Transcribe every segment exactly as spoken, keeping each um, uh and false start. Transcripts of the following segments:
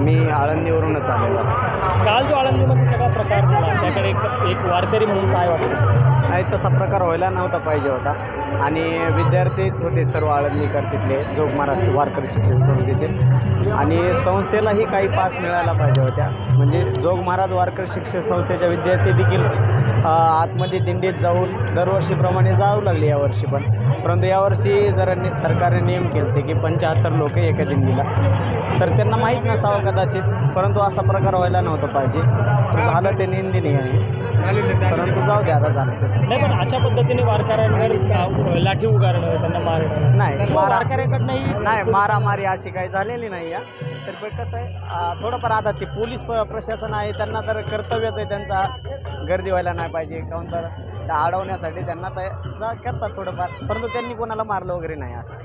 मी आळंदीवरूनच आलेलो आहे. काल जो आळंदीमध्ये सगळा प्रकार झाला त्याकडे एक एक वारकरी म्हणून काय वाटतं? नाही, तसा प्रकार व्हायला नव्हता पाहिजे होता. आणि विद्यार्थीच होते सर्व आळंदीकर तिथले जोगमारा वारकरी शिक्षण समितीचे, आणि संस्थेलाही काही पास मिळायला पाहिजे होत्या. म्हणजे जोग महाराज वारकरी शिक्षण संस्थेच्या विद्यार्थी देखील आतमध्ये दिंडीत जाऊन दरवर्षीप्रमाणे जाऊ लागले यावर्षी पण. परंतु यावर्षी जरा नि सरकारने नियम केले की पंच्याहत्तर लोक एका दिंडीला, तर त्यांना माहीत नसावं कदाचित, परंतु असा प्रकार व्हायला नव्हता पाहिजे. झालं ते निंदनीय आहे, परंतु जाऊ द्या, आता झालं तसं. नाही, पण अशा पद्धतीने वारकऱ्यांवर लाठी उगारणं, त्यांना मारणं नाही, मारा वारकऱ्यांकडनंही नाही मारामारी अशी काही झालेली नाही या. तर पण कसं आहे, थोडंफार आता ते पोलीस प प्रशासन आहे, त्यांना तर कर्तव्यच आहे त्यांचा, गर्दी व्हायला नाही पाहिजे काहून तर त्या अडवण्यासाठी त्यांना तर करतात थोडंफार, परंतु त्यांनी कोणाला मारलं वगैरे नाही. असं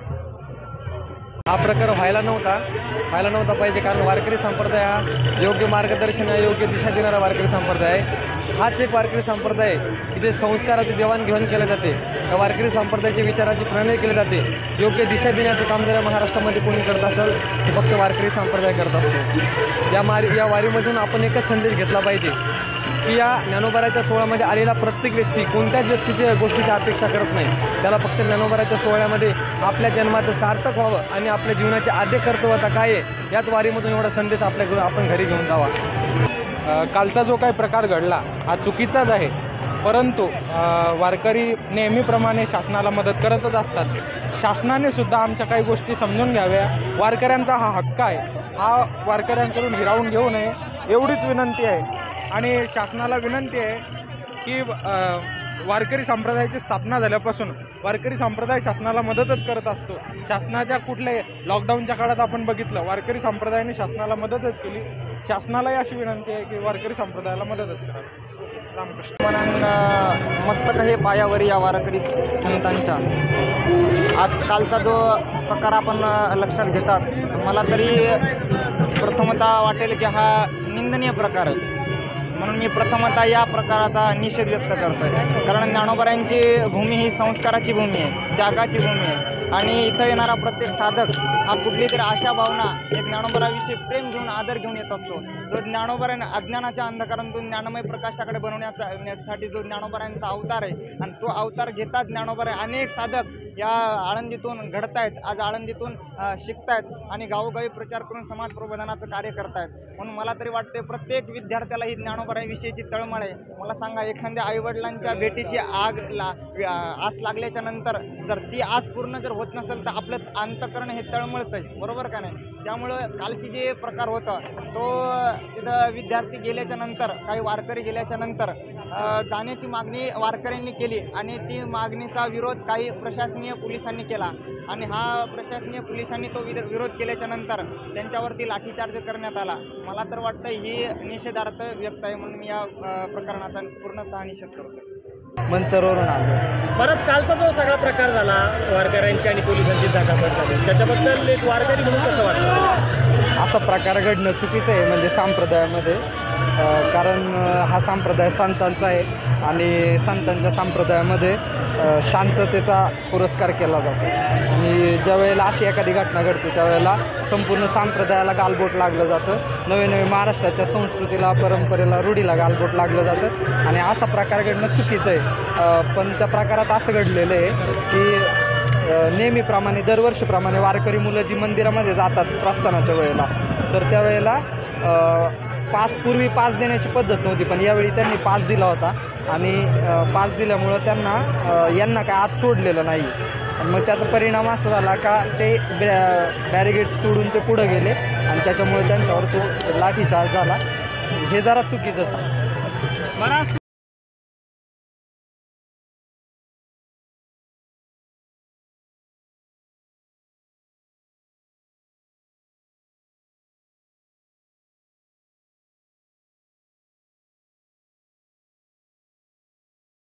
हा प्रकार व्हायला नव्हता व्हायला नव्हता पाहिजे, कारण वारकरी संप्रदाय हा योग्य मार्गदर्शन, योग्य दिशा देणारा वारकरी संप्रदाय आहे. हाच एक वारकरी संप्रदाय की जे संस्काराची देवाणघेवाण केले जाते, त्या वारकरी संप्रदायाच्या विचाराची प्रणय केले जाते. योग्य दिशा देण्याचं काम जर महाराष्ट्रामध्ये कोणी करत असेल ते फक्त वारकरी संप्रदाय करत असतो. या मारी या वारीमधून आपण एकच संदेश घेतला पाहिजे की या ज्ञानोबाराच्या सोहळ्यामध्ये आलेला प्रत्येक व्यक्ती कोणत्याच व्यक्तीच्या गोष्टीची अपेक्षा करत नाही. त्याला फक्त ज्ञानोबाराच्या सोहळ्यामध्ये आपल्या जन्माचं सार्थक व्हावं आणि आपल्या जीवनाची आद्य कर्तव्यता काय आहे याच वारीमधून एवढा संदेश आपल्या आपण घरी घेऊन जावा. कालचा जो काही प्रकार घडला हा चुकीचाच आहे, परंतु वारकरी नेहमीप्रमाणे शासनाला मदत करतच असतात. शासनाने सुद्धा आमच्या काही गोष्टी समजून घ्याव्या. वारकऱ्यांचा हा हक्क आहे, हा वारकऱ्यांकडून हिरावून घेऊ नये एवढीच विनंती आहे. आणि शासनाला विनंती आहे की वारकरी संप्रदायाची स्थापना झाल्यापासून वारकरी संप्रदाय शासनाला मदतच करत असतो. शासनाच्या कुठल्या लॉकडाऊनच्या काळात आपण बघितलं वारकरी संप्रदायाने शासनाला मदतच केली. शासनालाही अशी विनंती आहे की वारकरी संप्रदायाला मदतच करावी. रामकृष्ण. मनांना मस्तक हे पायावर या वारकरी संतांच्या. आजकालचा जो प्रकार आपण लक्षात घेतात, मला तरी प्रथमतः वाटेल की हा निंदनीय प्रकार आहे. म्हणून मी प्रथमतः या प्रकाराचा निषेध व्यक्त करतो आहे. कारण ज्ञानोबारायांची भूमी ही संस्काराची भूमी आहे, त्यागाची भूमी आहे. आणि इथं येणारा प्रत्येक साधक हा कुठली तरी आशा भावना, एक ज्ञानोबाराविषयी प्रेम घेऊन, आदर घेऊन येत असतो. जो ज्ञानोबाराने अज्ञानाच्या अंधकारातून ज्ञानमय प्रकाशाकडे बनवण्यासाठी जो ज्ञानोबारायांचा अवतार आहे, आणि तो अवतार घेतात ज्ञानोबारा अनेक साधक या आळंदीतून घडतायत, आज आळंदीतून शिकतायत आणि गावोगावी प्रचार करून समाज प्रबोधनाचं कार्य करतायत. म्हणून मला तरी वाटते प्रत्येक विद्यार्थ्याला ही ज्ञानोबाराविषयीची तळमळ आहे. मला सांगा, एखाद्या आईवडिलांच्या भेटीची आग ला आस लागल्याच्या नंतर जर ती आस पूर्ण जर होत नसेल तर आपलं अंतकरण हे तळमळतं आहे, बरोबर का नाही? त्यामुळं कालची जे प्रकार होता तो तिथं विद्यार्थी गेल्याच्या नंतर, काही वारकरी गेल्याच्या नंतर जाण्याची मागणी वारकऱ्यांनी केली आणि ती मागणीचा विरोध काही प्रशासनीय पोलिसांनी केला. आणि हा प्रशासनीय पोलिसांनी तो विरोध केल्याच्या नंतर त्यांच्यावरती लाठीचार्ज करण्यात आला. मला तर वाटतं ही निषेधार्थ व्यक्त आहे, म्हणून मी या प्रकरणाचा पूर्णतः निषेध करतो. मंचरवरून आलो. परत कालचा जो सगळा प्रकार झाला वारकऱ्यांची आणि पोलिसांची जागापट झाली, त्याच्याबद्दल एक वारकरी म्हणून कसं वाटतं? असा प्रकार घडणं चुकीचं आहे म्हणजे संप्रदायामध्ये, कारण हा संप्रदाय संतांचा आहे आणि संतांच्या संप्रदायामध्ये शांततेचा पुरस्कार केला जातो. आणि ज्या वेळेला अशी एखादी घटना घडते त्यावेळेला संपूर्ण संप्रदायाला गालबोट लागलं जातं. नवे नवे महाराष्ट्राच्या संस्कृतीला, परंपरेला, रूढीला गालबोट लागलं जातं आणि असा प्रकार घडणं चुकीचं आहे. पण त्या प्रकारात असं घडलेलं आहे की नेहमीप्रमाणे दरवर्षीप्रमाणे वारकरी मुलं जी मंदिरामध्ये जातात प्रस्थानाच्या वेळेला, तर त्यावेळेला पास पूर्वी पास देण्याची पद्धत नव्हती, पण यावेळी त्यांनी पास दिला होता. आणि पास दिल्यामुळं त्यांना यांना काय आत सोडलेलं नाही. मग त्याचा परिणाम असा झाला का ते बॅ बॅरिगेड्स तोडून ते पुढं गेले आणि त्याच्यामुळे त्यांच्यावर तो लाठीचार्ज झाला. हे जरा चुकीचं सांग. मला